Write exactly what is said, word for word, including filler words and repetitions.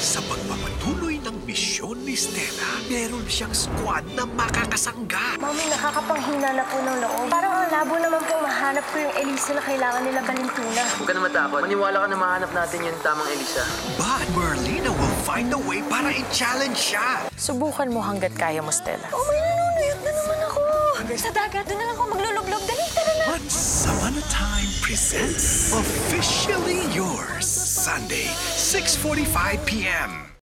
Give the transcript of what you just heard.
Sa pagpapatuloy ng misyon ni Stella, meron siyang squad na makakasangga. Mami, nakakapanghina na po ng loob. Parang ang labo naman po mahanap ko yung Elisa na kailangan nila Valentina. Huwag ka na matakot. Maniwala ka na mahanap natin yung tamang Elisa. But Merlina will find a way para i-challenge siya. Subukan mo hanggat kaya mo, Stella. Oh, may nanunuyot na naman ako. Sa dagat, doon na lang ako maglulublob. Dali, tara na. Once Upon a Time presents Officially Yours, Sunday, six forty-five p m